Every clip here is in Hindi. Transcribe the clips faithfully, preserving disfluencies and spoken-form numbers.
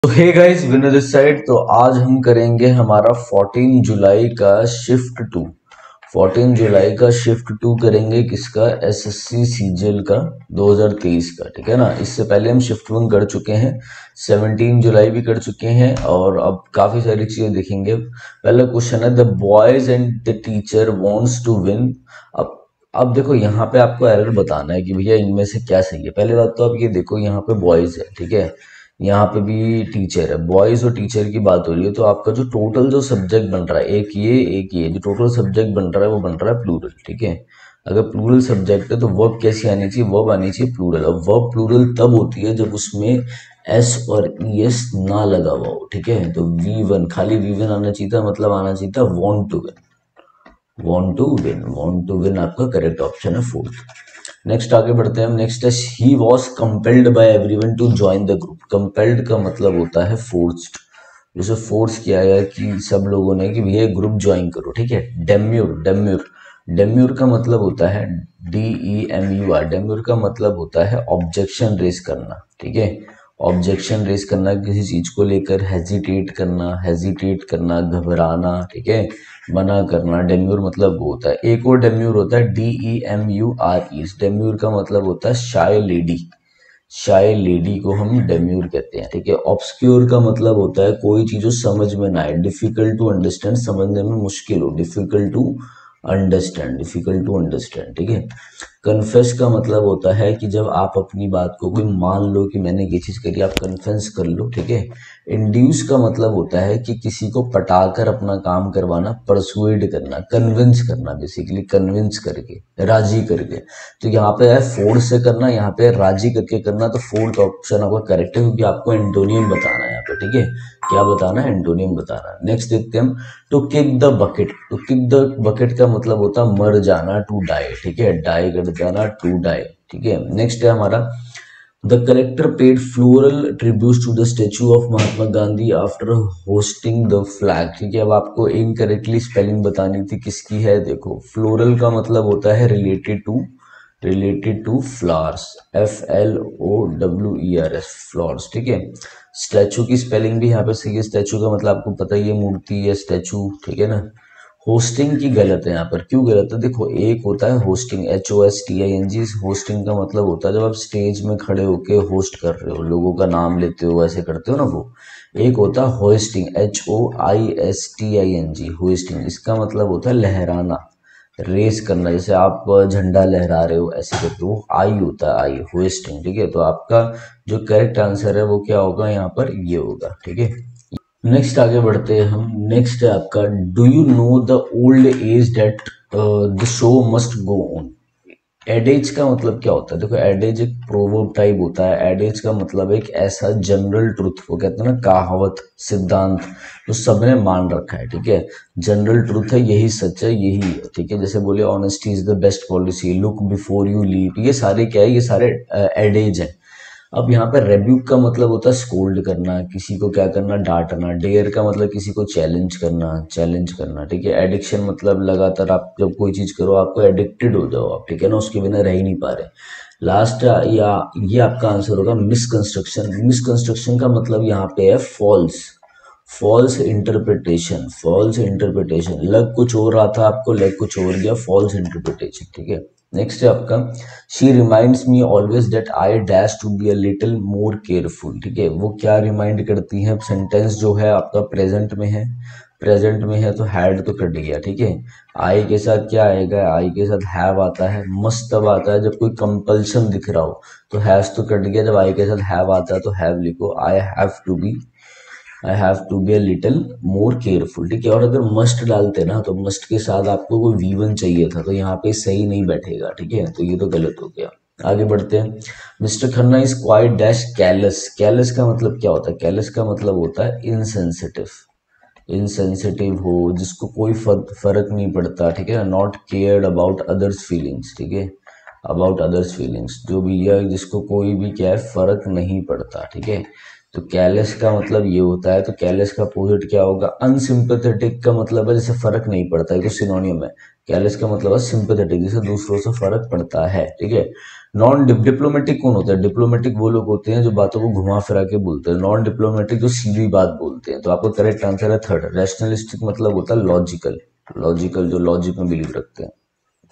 तो hey guys, winner this side. तो आज हम करेंगे हमारा चौदह जुलाई का शिफ्ट टू चौदह जुलाई का शिफ्ट टू करेंगे किसका? एसएससी सीजीएल का दो हज़ार तेईस का। ठीक है ना। इससे पहले हम शिफ्ट वन कर चुके हैं, सत्रह जुलाई भी कर चुके हैं और अब काफी सारी चीजें देखेंगे। पहला क्वेश्चन है, the boys and the teacher wants to win. अब अब देखो यहाँ पे आपको एरर बताना है कि भैया इनमें से क्या सही है। पहले बात तो आप ये देखो, यहाँ पे बॉयज है, ठीक है, यहाँ पे भी टीचर है। बॉयज और टीचर की बात हो रही है, तो आपका जो टोटल जो सब्जेक्ट बन रहा है, एक ये एक ये जो टोटल सब्जेक्ट बन रहा है वो बन रहा है प्लूरल। ठीक है। अगर प्लूरल सब्जेक्ट है तो वर्ब कैसी आनी चाहिए? वर्ब आनी चाहिए प्लूरल। अब वर्ब प्लूरल तब होती है जब उसमें एस और ई एस ना लगा हुआ हो। ठीक है। तो वी वन, खाली वी वन आना चाहिए था, मतलब आना चाहिए था want to win. Want to win, want to win आपका करेक्ट ऑप्शन है, फोर्थ। नेक्स्ट आगे बढ़ते हैं हम। नेक्स्ट है, he was compelled by everyone to join the group. Compelled का मतलब होता है फोर्स्ड, जैसे फोर्स किया गया कि सब लोगों ने कि भैया ग्रुप ज्वाइन करो। ठीक है। डेम्यूर, डेम्यूर डेम्यूर का मतलब होता है D E M U R. Demure का मतलब होता है ऑब्जेक्शन रेस करना। ठीक है। ऑब्जेक्शन रेस करना किसी चीज को लेकर, हेजिटेट करना, हेजिटेट करना, घबराना। ठीक है। मना करना। डेम्यूर मतलब वो होता है। एक और डेम्यूर होता है D E M U R E. Demure का मतलब होता है शाय लेडी। शाय लेडी को हम डेम्यूर कहते हैं। ठीक है। ऑब्सक्योर का मतलब होता है कोई चीज जो समझ में ना आए, डिफिकल्ट टू अंडरस्टैंड, समझने में मुश्किल हो, difficult to understand, difficult to understand. ठीक है। कन्फेस का मतलब होता है कि जब आप अपनी बात को, कोई मान लो कि मैंने ये चीज करी, आप कन्फेस कर लो। ठीक है। इंड्यूस का मतलब होता है कि किसी को पटाकर अपना काम करवाना, परसुएड करना, कन्विंस करना, बेसिकली कन्विंस करके, राजी करके। तो यहाँ पे है फोर्स से करना, यहाँ पे राजी करके करना। तो फोर्थ ऑप्शन आपका करेक्ट है, क्योंकि आपको एंटोनियम बताना है यहाँ पे। ठीक है। क्या बताना है? एंटोनियम बताना है। नेक्स्ट देखते हैं हम, to kick the bucket. To kick the bucket का मतलब होता है मर जाना, टू डाई। ठीक है। डाई कर जाना, टू डाई। ठीक है। नेक्स्ट है हमारा, the collector paid floral tribute to the statue of Mahatma Gandhi after hosting the flag. ठीक है। अब आपको इनकरेक्टली स्पेलिंग बतानी थी, किसकी है? देखो, फ्लोरल का मतलब होता है related to, related to flowers, F L O W E R S, flowers. ठीक है। स्टैचू की स्पेलिंग भी यहाँ पे सही है। स्टैचू का मतलब आपको पता ही है, मूर्ति या स्टैचू। ठीक है ना। होस्टिंग की गलत है यहाँ पर। क्यों गलत है? देखो, एक होता है hosting, H O S T I N G. Hosting का मतलब होता है जब आप स्टेज में खड़े होके होस्ट कर रहे हो, लोगों का नाम लेते हो, ऐसे करते हो ना, वो। एक होता है hosting, H O I S T I N G, hosting. इसका मतलब होता है लहराना, रेस करना, जैसे आप झंडा लहरा रहे हो, ऐसे करते हो। आई होता है, आई, होस्टिंग। ठीक है। तो आपका जो करेक्ट आंसर है वो क्या होगा? यहाँ पर ये होगा। ठीक है। नेक्स्ट आगे बढ़ते हैं हम। नेक्स्ट है आपका, do you know the old adage that the show must go on. Adages का मतलब क्या होता है? देखो, एडेज एक प्रोवर्ब टाइप होता है। एडेज का मतलब एक ऐसा जनरल ट्रुथ, वो कहते हैं ना कहावत, सिद्धांत, जो सबने मान रखा है। ठीक है। जनरल ट्रुथ है, यही सच है, यही है। ठीक है। जैसे बोले honesty is the best policy, look before you leap, ये सारे क्या है? ये सारे एडेज है। अब यहाँ पे रेब्यूक का मतलब होता है स्कोल्ड करना, किसी को क्या करना? डांटना। डेयर का मतलब किसी को चैलेंज करना, चैलेंज करना। ठीक है। एडिक्शन मतलब लगातार आप जब कोई चीज करो, आपको एडिक्टेड हो जाओ आप। ठीक है ना, उसके बिना रह ही नहीं पा रहे। लास्ट या ये आपका आंसर होगा मिसकंस्ट्रक्शन। मिसकंस्ट्रक्शन का मतलब यहाँ पे है false, false interpretation, false interpretation. लग कुछ और रहा था, आपको लग कुछ और गया, फॉल्स इंटरप्रिटेशन। ठीक है। नेक्स्ट है आपका, she reminds me always that I dash to be a little more careful. ठीक है। वो क्या रिमाइंड करती है? सेंटेंस जो है आपका प्रेजेंट में है, प्रेजेंट में है तो हैड तो कट गया। ठीक है। आई के साथ क्या आएगा? आई के साथ हैव आता है। मस्ट तब आता है जब कोई कंपल्शन दिख रहा हो, तो हैज तो कट गया। जब आई के साथ हैव आता है तो हैव लिखो, I have to be, I have to be a little more careful. ठीक है। और अगर मस्ट डालते ना, तो मस्ट के साथ आपको कोई वी वन चाहिए था, तो यहाँ पे सही नहीं बैठेगा। ठीक है। तो ये तो गलत हो गया। आगे बढ़ते हैं। Mister Khanna is quite dash callous. Callous का मतलब क्या होता है? कैलस का मतलब होता है इनसेंसिटिव, इनसेंसिटिव हो, जिसको कोई फर्क नहीं पड़ता। ठीक है। Not cared about others feelings. ठीक है। अबाउट अदर्स फीलिंग्स, जो भी है, जिसको कोई भी क्या है फर्क नहीं पड़ता। ठीक है। तो कैलेस का मतलब ये होता है, तो कैलेस का अपोजिट क्या होगा? अनसिंपैथेटिक का मतलब है जैसे फर्क नहीं पड़ता है, तो सिनोनियम है। कैलेस का मतलब है सिंपैथेटिक, जैसे दूसरों से फर्क पड़ता है, ठीक है। नॉन डिप्लोमेटिक कौन होता है? डिप्लोमेटिक वो लोग होते हैं जो बातों को घुमा फिरा के बोलते हैं। नॉन डिप्लोमेटिक जो सीधी बात बोलते हैं। तो आपका करेक्ट आंसर है थर्ड। रैशनलिस्टिक मतलब होता है लॉजिकल, लॉजिकल जो लॉजिक में बिलीव रखते हैं।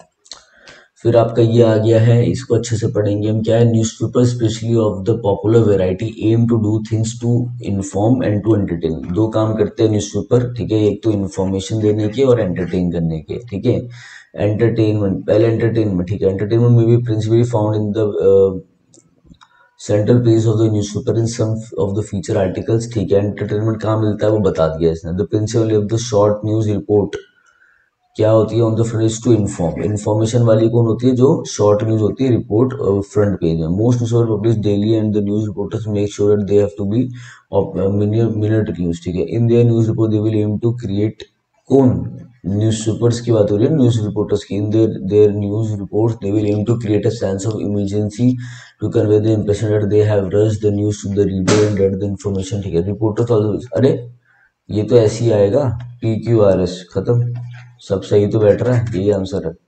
फिर आपका ये आ गया है, इसको अच्छे से पढ़ेंगे हम। क्या है? Newspaper specially of the popular variety aim to do things to inform and to entertain. दो काम करते हैं न्यूज़पेपर, ठीक है। एक तो इन्फॉर्मेशन देने के और एंटरटेन करने के, ठीक है। एंटरटेनमेंट, पहले एंटरटेनमेंट, ठीक है। एंटरटेनमेंट में भी principally found in the central page of the newspaper in some of the feature articles, ठीक है। एंटरटेनमेंट कहाँ मिलता है वो बता दिया इसने। The principle of the short news report क्या होती है? On the front is to inform. Information वाली कौन होती है? जो शॉर्ट न्यूज होती है, रिपोर्ट फ्रंट पेज में। Most news publish daily and the news reporters make sure that they have to be minute news, ठीक है। In their news report they will aim to create, कौन? न्यूज़पेपर्स की बात हो रही है, न्यूज रिपोर्टर्स की। In their their news reports they will aim to create a sense of emergency to convey the impression that they have rushed the news to the reader and that the information, ठीक है। रिपोर्टर्स ऑल्सो, अरे ये तो ऐसे ही आएगा, पी क्यू आर एस, खत्म, सब सही तो बैठ रहा है, यही आंसर है।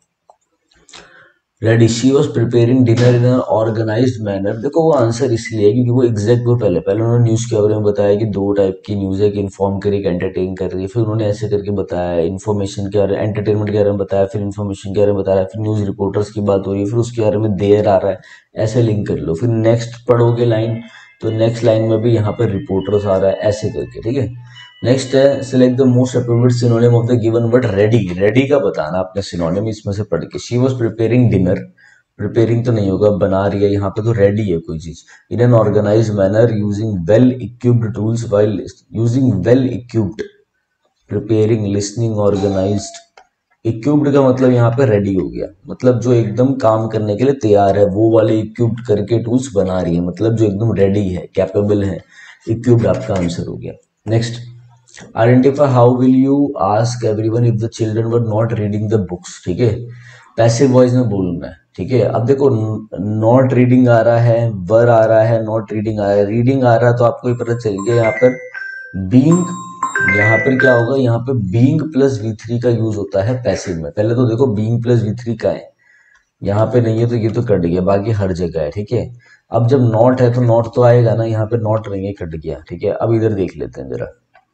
Ready, she was preparing dinner in organized manner. देखो वो आंसर इसलिए है क्योंकि वो एग्जैक्ट वो पहले पहले उन्होंने न्यूज के बारे में बताया कि दो टाइप की न्यूज है, कि इन्फॉर्म कर रही है, एंटरटेन कर रही है। फिर उन्होंने ऐसे करके बताया, इन्फॉर्मेशन के बारे में, एंटरटेनमेंट के बारे में बताया, फिर इन्फॉर्मेशन के बारे में बताया, फिर न्यूज रिपोर्टर्स की बात हो रही है, फिर उसके बारे में देर आ रहा है, ऐसे लिंक कर लो। फिर नेक्स्ट पढ़ोगे लाइन, तो नेक्स्ट लाइन में भी यहाँ पर रिपोर्टर्स आ रहा है, ऐसे करके, ठीक है। नेक्स्ट है, select the most appropriate synonym of the given word ready. Ready का बताना आपने सिनोनिम इसमें से पढ़ के। She was preparing dinner, preparing तो नहीं होगा, बना रही है, यहाँ पे तो रेडी है कोई चीज। In an organize manner using well equipped tools while using well equipped, preparing, listening, organized. Equipped का मतलब यहाँ पे रेडी हो गया, मतलब जो एकदम काम करने के लिए तैयार है, वो वाले इक्विप्ड करके टूल्स बना रही है, मतलब जो एकदम रेडी है, कैपेबल है। इक्विप्ड आपका आंसर हो गया। Next, identify how will you ask everyone if the children were not reading the books, ठीक है। पैसिव वॉइस में बोलना है, ठीक है। अब देखो नॉट रीडिंग आ रहा है, वर आ रहा है, नॉट रीडिंग आ रहा है, रीडिंग आ रहा है, तो आपको ये पता चल गया यहाँ पर बीइंग, यहाँ पर क्या होगा, यहाँ पे बीइंग प्लस वी थ्री का यूज होता है पैसिव में। पहले तो देखो बीइंग प्लस वी थ्री का है, यहाँ पे नहीं है तो ये तो कट गया, बाकी हर जगह है, ठीक है। अब जब नॉट है तो नॉट तो आएगा ना, यहाँ पे नॉट नहीं है, कट गया, ठीक है। अब इधर देख लेते हैं जरा,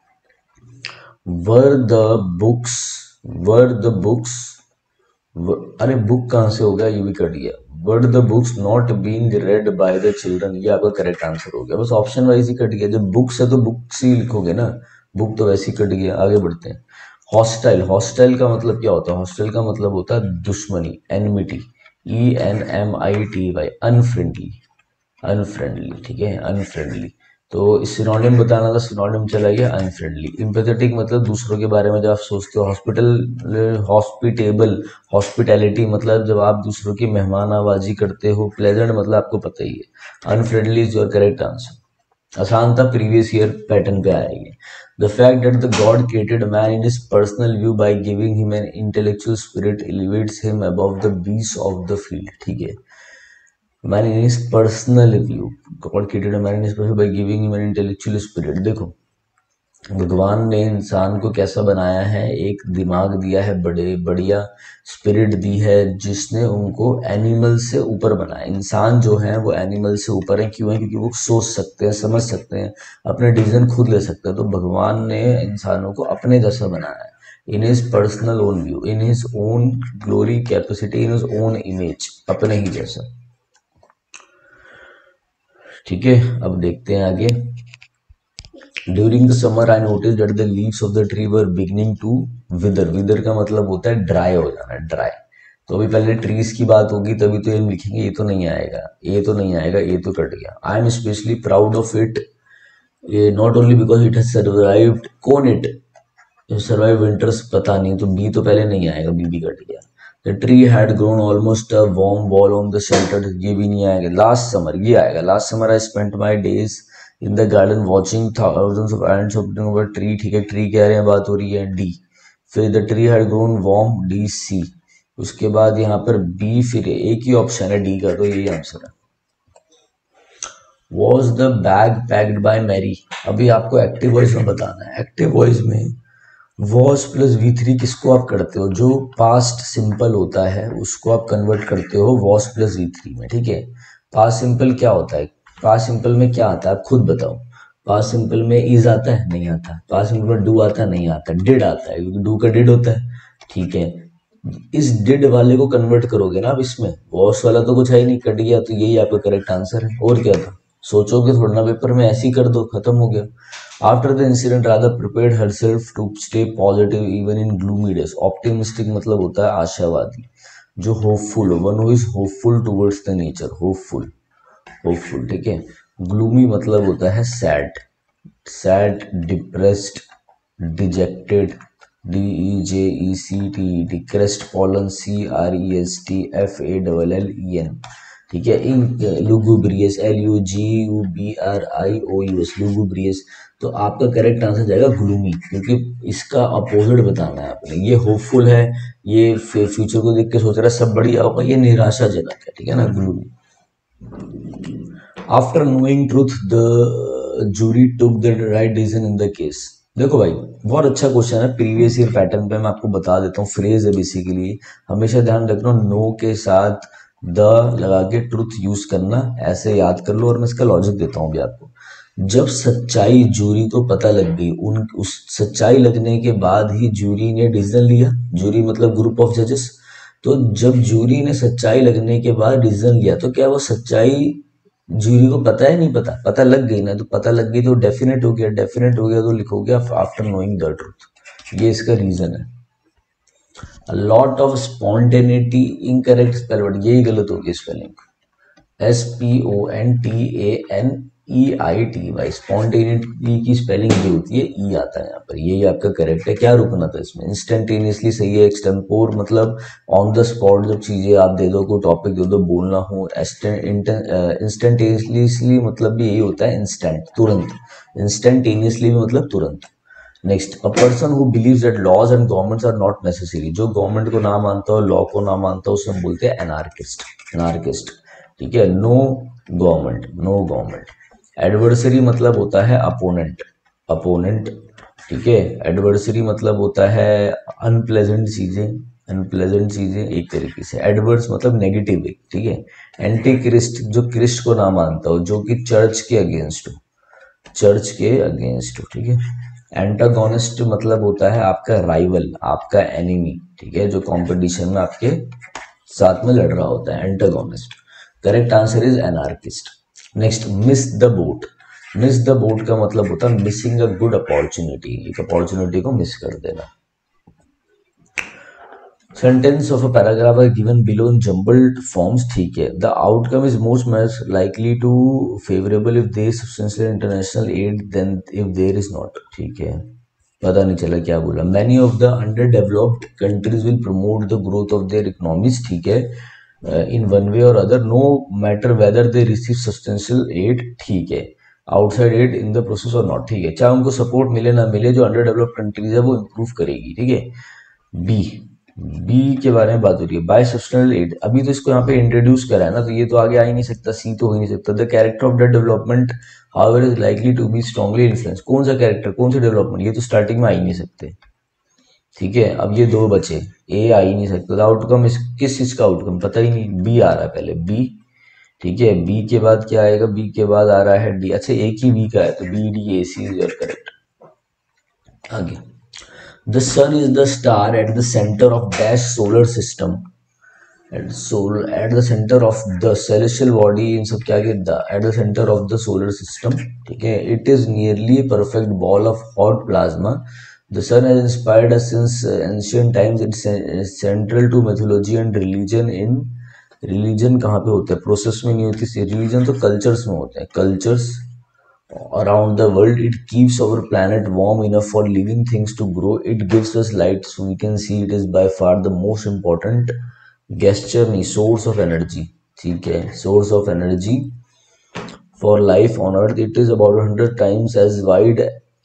were the books, were the books, अरे बुक कहाँ से हो गया, ये भी कट गया। Were the books not being read by the children, ये आपका करेक्ट आंसर हो गया। बस ऑप्शन वाइज ही कट गया, जब बुक्स है तो बुक्स ही लिखोगे ना, बुक तो वैसे ही कट गया। आगे बढ़ते हैं। हॉस्टाइल, हॉस्टाइल का मतलब क्या होता है? हॉस्टाइल का मतलब होता है दुश्मनी, enmity, E N M I T Y, unfriendly, unfriendly, ठीक है, अनफ्रेंडली। तो सिनोनिम बताना था, सिनोनिम चला गया अनफ्रेंडली। एम्पैथेटिक मतलब दूसरों के बारे में जब आप सोचते हो। हॉस्पिटल, हॉस्पिटेबल, हॉस्पिटैलिटी मतलब जब आप दूसरों की मेहमान नवाजी करते हो। प्लेजेंट मतलब आपको पता ही है। Unfriendly is your correct answer. आसान था, प्रीवियस ईयर पैटर्न पे आएगी। The fact that the god created man in his personal view by giving him an intellectual spirit elevates him above the beast of the field, ठीक है। Man in his personal view, God created a man in his personal by giving him an intellectual spirit। देखो भगवान ने इंसान को कैसा बनाया है, एक दिमाग दिया है, बड़े बढ़िया स्पिरिट दी है, जिसने उनको एनिमल से ऊपर बनाया। इंसान जो है वो एनिमल से ऊपर है, क्यों है? क्योंकि वो सोच सकते हैं, समझ सकते हैं, अपने डिसीजन खुद ले सकते हैं। तो भगवान ने इंसानों को अपने जैसा बनाया है, in his personal own view, in his own glory, capacity, in his own image, अपने ही जैसा, ठीक है। अब देखते हैं आगे। During the summer I notice that the leaves of the tree were beginning to wither. Wither का मतलब होता है ड्राई हो जाना, ड्राई। तो अभी पहले ट्रीज की बात होगी तभी तो ये लिखेंगे, ये तो नहीं आएगा, ये तो नहीं आएगा, ये तो कट गया। I am specially proud of it, not only because it has survived, कौन इट? सर्वाइव विंटर्स, पता नहीं, तो बी तो पहले नहीं आएगा, बी भी कट गया। The tree had grown almost a warm wall on the shelter, ये भी नहीं आएगा। Last summer, ये आएगा। Last summer I spent my days in the garden watching thousands of ants hopping over tree, ठीक है, ट्री कह रहे हैं, बात हो रही है, डी। फिर the tree had grown warm, D C. उसके बाद यहाँ पर बी, फिर एक ही ऑप्शन है डी का, तो यही आंसर है। Was the bag packed by Mary. अभी आपको एक्टिव वॉइस में बताना है। एक्टिव वॉइस में वॉज प्लस वी थ्री किसको आप करते हो, जो पास्ट सिंपल होता है उसको आप कन्वर्ट करते हो वॉज प्लस वी थ्री में, ठीक है। पास्ट सिंपल क्या होता है, पास्ट सिंपल में क्या आता है आप खुद बताओ। पास्ट सिंपल में इज आता है, नहीं आता। पास्ट सिंपल में डू आता है, नहीं आता। डिड आता है, क्योंकि डू का डिड होता है, ठीक है। इस डिड वाले को कन्वर्ट करोगे ना, अब इसमें वॉश वाला तो कुछ है ही नहीं, कट गया, तो यही आपका करेक्ट आंसर है। और क्या था, सोचोगे थोड़ा ना, पेपर में ऐसे ही कर दो, खत्म हो गया। After the incident Radha prepared herself to stay positive even in gloomy days. Optimistic मतलब होता है आशावादी, जो होपफुल हो, one who is hopeful towards the nature, hopeful, hopeful, ठीक है। ग्लूमी मतलब होता है sad, sad, depressed, dejected, D E J E C T E T, crestfallen, C R E S T F A double L E N, ठीक है। In lugubrious, L U G U B R I O U S, lugubrious. तो आपका करेक्ट आंसर जाएगा ग्लूमी, क्योंकि इसका अपोजिट बताना है आपने। ये होपफुल है, ये फ्यूचर को देख के सोच रहा है सब बढ़िया होगा, ये निराशाजनक है, ठीक है ना, gloomy. After knowing truth the jury took the right decision in the case. देखो भाई, बहुत अच्छा क्वेश्चन है, प्रीवियस ईयर पैटर्न पे मैं आपको बता देता हूँ। फ्रेज है बेसिकली, हमेशा ध्यान रखना नो के साथ द लगा के ट्रुथ यूज करना, ऐसे याद कर लो। और मैं इसका लॉजिक देता हूँ अभी आपको। जब सच्चाई जूरी को पता लग गई, उन उस सच्चाई लगने के बाद ही जूरी ने डिसीजन लिया। जूरी मतलब ग्रुप ऑफ जजेस। तो जब जूरी ने सच्चाई लगने के बाद डिसीजन लिया, तो क्या वो सच्चाई जूरी को पता है, नहीं पता, पता लग गई ना, तो पता लग गई तो डेफिनेट हो गया, डेफिनेट हो गया तो लिखोगे आफ्टर नोइंग द ट्रूथ। ये इसका रीजन है। A lot of spontaneity, incorrect spell word, यही गलत होगी spelling. S P O N T A N E I T Y, spontaneity की स्पेलिंग ये होती है, ई आता है यहाँ पर, यही आपका करेक्ट है। क्या रुकना था इसमें, इंस्टेंटेनियसली सही है। एक्सटेम्पोर मतलब ऑन द स्पॉट, जब चीजें आप दे दो, कोई टॉपिक दे दो, बोलना हो। इंस्टेंटेनियसली मतलब भी यही होता है, इंस्टेंट, तुरंत। इंस्टेंटेनियसली भी मतलब तुरंत। Next, a person who believes that laws and governments are not necessary, जो गवर्नमेंट को ना मानता हो, लॉ को ना मानता हो, उसे हम बोलते हैं एनार्किस्ट, एनार्किस्ट, ठीक है। No government, no government. Adversary मतलब होता है अपोनेंट, अपोनेंट, ठीक है। एडवर्सरी मतलब होता है अनप्लेजेंट चीजें, अनप्लेजेंट चीजें एक तरीके से। एडवर्स मतलब नेगेटिव, ठीक है। एंटी क्रिस्ट, जो क्रिस्ट को ना मानता हो, जो कि चर्च के अगेंस्ट हो, चर्च के अगेंस्ट हो, ठीक है। एंटागोनिस्ट मतलब होता है आपका राइवल, आपका एनिमी, ठीक है, जो कंपटीशन में आपके साथ में लड़ रहा होता है, antagonist. Correct answer is anarchist. Next, miss the boat. Miss the boat का मतलब होता है मिसिंग अ गुड अपॉर्चुनिटी, एक अपॉर्चुनिटी को मिस कर देना। Sentence of a paragraph are given below in jumbled forms, ठीक है। The outcome is most much likely to favorable if there is substantial international aid than if there is not, ठीक है। पता नहीं चला क्या बोला। Many of the underdeveloped countries will promote the growth of their economies, ठीक है, in one way or other, no matter whether they receive substantial aid, ठीक है। Outside aid in the process or not, ठीक है। चाहे उनको सपोर्ट मिले ना मिले, जो अंडर डेवलप्ड कंट्रीज है वो इंप्रूव करेगी, ठीक है। बी, बी के बारे में बात हो रही है, बाय सब्सटेंशियल एड। अभी तो इसको यहाँ पे इंट्रोड्यूस करा है ना, तो ये तो आगे आ ही नहीं सकता। सी तो हो ही नहीं सकता। The character of the development however is likely to be strongly influence. कौन सा कैरेक्टर, कौन सा डेवलपमेंट, ये तो स्टार्टिंग में आ ही नहीं सकते, ठीक है। अब ये दो बचे, ए आ ही नहीं सकता। आउटकम इस किस चीज का आउटकम पता ही नहीं, बी आ रहा है पहले, बी, ठीक है। बी के बाद क्या आएगा, बी के बाद आ रहा है डी। अच्छा, एक ही बी का है, तो B D A C is your correct. आगे, the sun is the star at the center of dash solar system, at solar at the center of the celestial body, इन सब क्या के the at the center of the solar system, ठीक है। it is nearly a perfect ball of hot plasma. The sun has inspired us since ancient times. It's central to mythology and religion. in religion कहाँ पे होता है, प्रोसेस में नहीं होती, religion तो कल्चर्स में होता है, cultures around the world. It keeps our planet warm enough for living things to grow. It gives us light so we can see. It is by far the most important gesture, नहीं, source of energy, ठीक है, source of energy for life on earth. It is about one hundred times as wide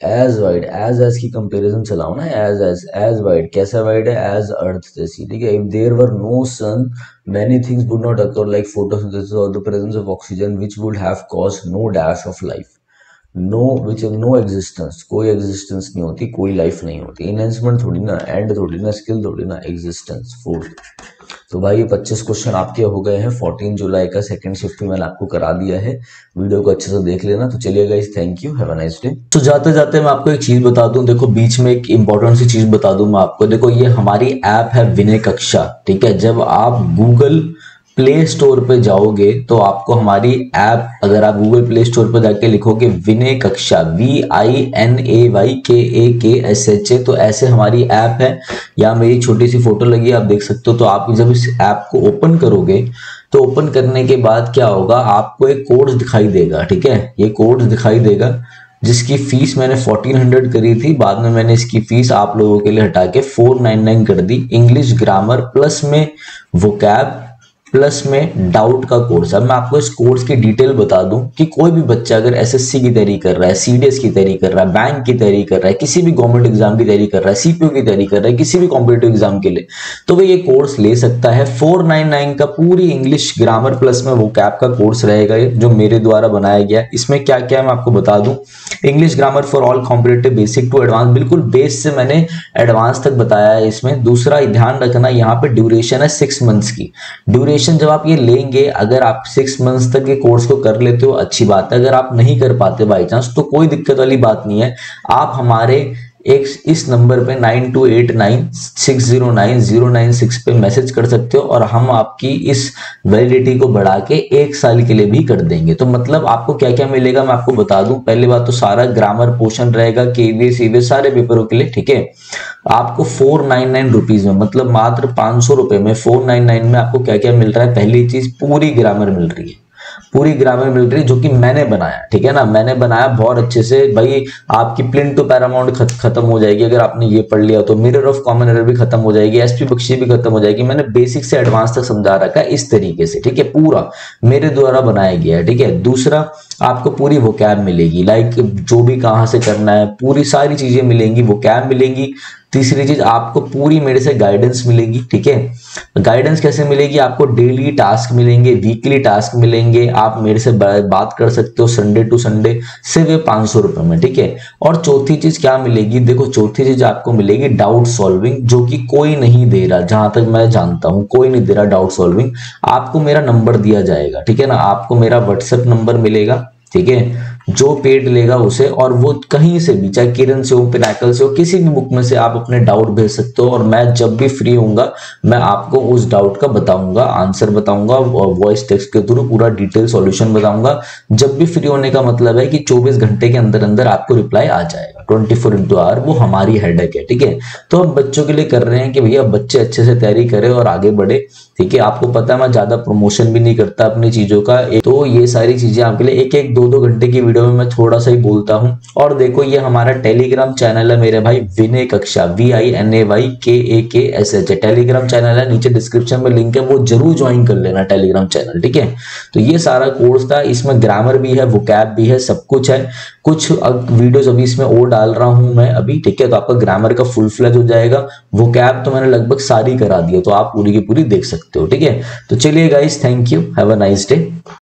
as wide, as as की कंपैरिजन चलाओ ना, एज एज एज वाइड कैसा वाइड है, एज अर्थ जैसी, ठीक है। If there were no sun many things would not occur like photosynthesis or the presence of oxygen which would have caused no dash of life, no which no existence, कोई एग्जिस्टेंस नहीं होती, कोई लाइफ नहीं होती। इनहेंसमेंट थोड़ी ना, एंड थोड़ी ना, स्किल थोड़ी ना, एग्जिस्टेंस। फोर्थ। तो भाई ये पच्चीस क्वेश्चन आपके हो गए हैं। चौदह जुलाई का सेकंड शिफ्ट भी मैंने आपको करा दिया है, वीडियो को अच्छे से देख लेना। तो चलिए guys, thank you, have a nice day. तो जाते जाते मैं आपको एक चीज बता दूं, देखो बीच में एक इंपॉर्टेंट सी चीज बता दूं मैं आपको। देखो ये हमारी ऐप है विनय कक्षा, ठीक है। जब आप गूगल प्ले स्टोर पे जाओगे तो आपको हमारी ऐप, अगर आप गूगल प्ले स्टोर पे जाके लिखोगे Vinay Kaksha, V I N A Y K A के एस एच ए, तो ऐसे हमारी ऐप है। या मेरी छोटी सी फोटो लगी है, आप देख सकते हो। तो आप जब इस ऐप को ओपन करोगे तो ओपन करने के बाद क्या होगा, आपको एक कोर्स दिखाई देगा, ठीक है। ये कोर्स दिखाई देगा जिसकी फीस मैंने फोर्टीन हंड्रेड करी थी, बाद में मैंने इसकी फीस आप लोगों के लिए हटा के फोर नाइन नाइन कर दी। इंग्लिश ग्रामर प्लस में वोकैब प्लस में डाउट का कोर्स। अब मैं आपको इस कोर्स की डिटेल बता दूं कि कोई भी बच्चा अगर एसएससी की तैयारी कर रहा है, सीडीएस की तैयारी कर रहा है, बैंक की तैयारी कर रहा है, किसी भी गवर्नमेंट एग्जाम की तैयारी कर रहा है, सीपीयू की तैयारी कर रहा है, किसी भी कॉम्पिटिटिव एग्जाम के लिए, तो वो ये कोर्स ले सकता है। फोर नाइन नाइन का पूरी इंग्लिश ग्रामर प्लस में वोकैब का कोर्स रहेगा, ये जो मेरे द्वारा बनाया गया। इसमें क्या क्या है मैं आपको बता दूं। English grammar for all competitive, basic to advance, बिल्कुल बेस से मैंने एडवांस तक बताया है इसमें। दूसरा ध्यान रखना, यहाँ पे ड्यूरेशन है सिक्स मंथ्स की। ड्यूरेशन जब आप ये लेंगे, अगर आप सिक्स मंथ्स तक के कोर्स को कर लेते हो अच्छी बात है, अगर आप नहीं कर पाते बाई चांस तो कोई दिक्कत वाली बात नहीं है। आप हमारे एक इस नंबर पे nine two eight nine six zero nine zero nine six पे मैसेज कर सकते हो और हम आपकी इस वैलिडिटी को बढ़ा के एक साल के लिए भी कर देंगे। तो मतलब आपको क्या क्या मिलेगा मैं आपको बता दूं। पहली बात तो सारा ग्रामर पोर्शन रहेगा, केवीएस ईवीएस सारे पेपरों के लिए, ठीक है। आपको फोर नाइन नाइन रुपीज में, मतलब मात्र पांच सौ रुपए में, फोर नाइन नाइन में आपको क्या क्या मिल रहा है। पहली चीज पूरी ग्रामर मिल रही है, पूरी ग्रामर मिल रही है जो कि मैंने बनाया, ठीक है ना। मैंने बनाया बहुत अच्छे से। भाई आपकी प्लिन टू पैरामाउंट खत, खत्म हो जाएगी अगर आपने ये पढ़ लिया तो। मिरर ऑफ कॉमन एरर भी खत्म हो जाएगी, एसपी बख्शी भी खत्म हो जाएगी। मैंने बेसिक से एडवांस तक समझा रखा है इस तरीके से, ठीक है। पूरा मेरे द्वारा बनाया गया है, ठीक है। दूसरा, आपको पूरी वोकैब मिलेगी, लाइक जो भी कहां से करना है, पूरी सारी चीजें मिलेंगी, वोकैब मिलेंगी। तीसरी चीज, आपको पूरी मेरे से गाइडेंस मिलेगी, ठीक है। गाइडेंस कैसे मिलेगी, आपको डेली टास्क मिलेंगे, वीकली टास्क मिलेंगे, आप मेरे से बात कर सकते हो संडे टू संडे, सिर्फ पांच सौ रुपए में, ठीक है। और चौथी चीज क्या मिलेगी, देखो चौथी चीज आपको मिलेगी डाउट सॉल्विंग, जो कि कोई नहीं दे रहा, जहां तक मैं जानता हूं कोई नहीं दे रहा डाउट सॉल्विंग। आपको मेरा नंबर दिया जाएगा, ठीक है ना। आपको मेरा व्हाट्सएप नंबर मिलेगा, ठीक है। जो पेड लेगा उसे, और वो कहीं से भी, चाहे किरण से हो, पिनाकल से हो, किसी भी बुक में से आप अपने डाउट भेज सकते हो। और मैं जब भी फ्री होऊंगा मैं आपको उस डाउट का बताऊंगा, आंसर बताऊंगा, वॉइस टेक्स्ट के थ्रू पूरा डिटेल सॉल्यूशन बताऊंगा। जब भी फ्री होने का मतलब है कि चौबीस घंटे के अंदर अंदर आपको रिप्लाई आ जाएगा, ट्वेंटी फोर इंटू आवर। वो हमारी हेडेक है, ठीक है। तो हम बच्चों के लिए कर रहे हैं कि भैया बच्चे अच्छे से तैयारी करें और आगे बढ़े, ठीक है। आपको पता है मैं ज्यादा प्रमोशन भी नहीं करता अपनी चीजों का, तो ये सारी चीजें आपके लिए एक एक दो दो घंटे की वीडियो में मैं थोड़ा सा ही बोलता हूं। और देखो ये हमारा टेलीग्राम चैनल है मेरे भाई, Vinay Kaksha, V I N A Y K A के एस एच, टेलीग्राम चैनल है, नीचे डिस्क्रिप्शन में लिंक है, वो जरूर ज्वाइन कर लेना टेलीग्राम चैनल, ठीक है। तो ये सारा कोर्स था, इसमें ग्रामर भी है, वोकैब भी है, सब कुछ है। कुछ वीडियोस अभी इसमें और डाल रहा हूं मैं अभी, ठीक है। तो आपका ग्रामर का फुल फ्लैज हो जाएगा। वोकैब तो मैंने लगभग सारी करा दी है, तो आप पूरी की पूरी देख सकते हो, ठीक है। तो चलिए guys, thank you, have a nice day.